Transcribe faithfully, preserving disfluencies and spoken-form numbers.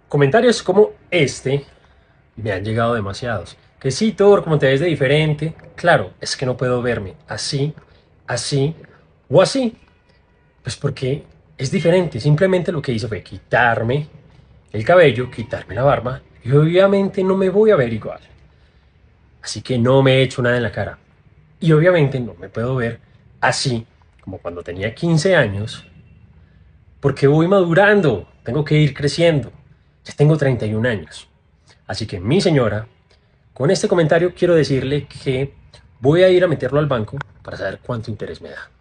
Comentarios como este me han llegado demasiados. Que sí, Thor, como te ves de diferente. Claro, es que no puedo verme así, así o así. Pues porque es diferente. Simplemente lo que hice fue quitarme el cabello, quitarme la barba y obviamente no me voy a ver igual. Así que no me he hecho nada en la cara. Y obviamente no me puedo ver así como cuando tenía quince años porque voy madurando, tengo que ir creciendo. Ya tengo treinta y un años. Así que mi señora, con este comentario quiero decirle que voy a ir a meterlo al banco para saber cuánto interés me da.